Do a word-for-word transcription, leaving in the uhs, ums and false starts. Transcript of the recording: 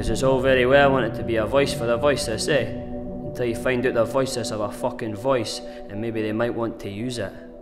Because it's all very well wanting to be a voice for the voiceless, eh? Until you find out the voiceless have a fucking voice, and maybe they might want to use it.